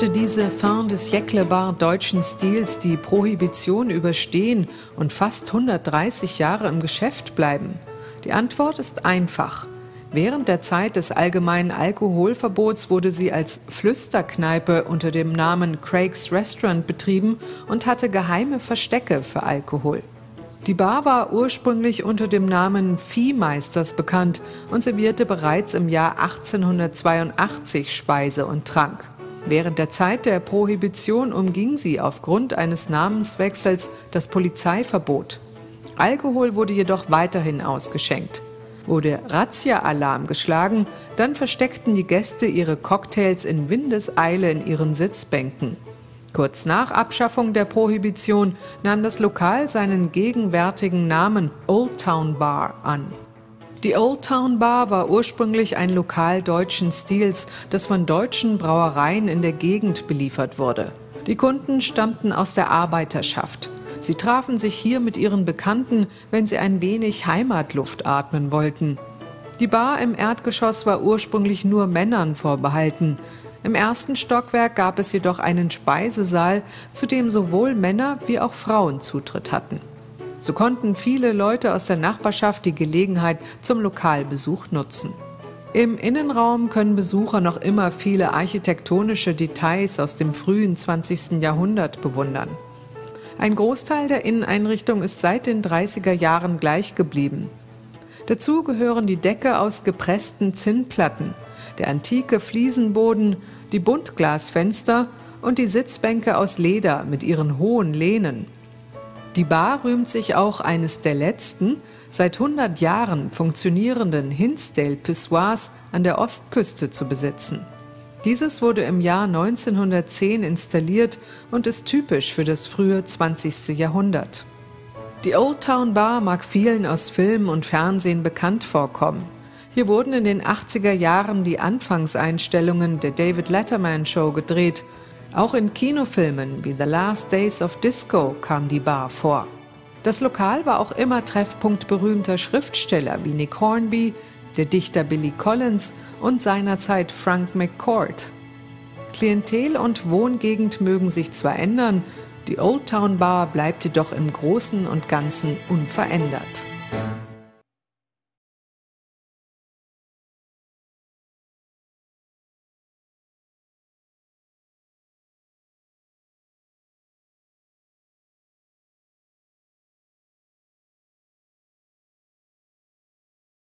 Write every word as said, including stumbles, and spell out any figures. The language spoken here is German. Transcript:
konnte diese Fin de siècle Bar deutschen Stils die Prohibition überstehen und fast hundertdreißig Jahre im Geschäft bleiben? Die Antwort ist einfach. Während der Zeit des allgemeinen Alkoholverbots wurde sie als Flüsterkneipe unter dem Namen Craig's Restaurant betrieben und hatte geheime Verstecke für Alkohol. Die Bar war ursprünglich unter dem Namen Viehmeisters bekannt und servierte bereits im Jahr achtzehnhundertzweiundachtzig Speise und Trank. Während der Zeit der Prohibition umging sie aufgrund eines Namenswechsels das Polizeiverbot. Alkohol wurde jedoch weiterhin ausgeschenkt. Wurde Razzia-Alarm geschlagen, dann versteckten die Gäste ihre Cocktails in Windeseile in ihren Sitzbänken. Kurz nach Abschaffung der Prohibition nahm das Lokal seinen gegenwärtigen Namen Old Town Bar an. Die Old Town Bar war ursprünglich ein Lokal deutschen Stils, das von deutschen Brauereien in der Gegend beliefert wurde. Die Kunden stammten aus der Arbeiterschaft. Sie trafen sich hier mit ihren Bekannten, wenn sie ein wenig Heimatluft atmen wollten. Die Bar im Erdgeschoss war ursprünglich nur Männern vorbehalten. Im ersten Stockwerk gab es jedoch einen Speisesaal, zu dem sowohl Männer wie auch Frauen Zutritt hatten. So konnten viele Leute aus der Nachbarschaft die Gelegenheit zum Lokalbesuch nutzen. Im Innenraum können Besucher noch immer viele architektonische Details aus dem frühen zwanzigsten Jahrhundert bewundern. Ein Großteil der Inneneinrichtung ist seit den dreißiger Jahren gleich geblieben. Dazu gehören die Decke aus gepressten Zinnplatten, der antike Fliesenboden, die Buntglasfenster und die Sitzbänke aus Leder mit ihren hohen Lehnen. Die Bar rühmt sich auch eines der letzten, seit hundert Jahren funktionierenden Hinsdale-Pissoirs an der Ostküste zu besitzen. Dieses wurde im Jahr neunzehnhundertzehn installiert und ist typisch für das frühe zwanzigste Jahrhundert. Die Old Town Bar mag vielen aus Film und Fernsehen bekannt vorkommen. Hier wurden in den achtziger Jahren die Anfangseinstellungen der David Letterman Show gedreht. Auch in Kinofilmen wie The Last Days of Disco kam die Bar vor. Das Lokal war auch immer Treffpunkt berühmter Schriftsteller wie Nick Hornby, der Dichter Billy Collins und seinerzeit Frank McCourt. Klientel und Wohngegend mögen sich zwar ändern, die Old Town Bar bleibt jedoch im Großen und Ganzen unverändert.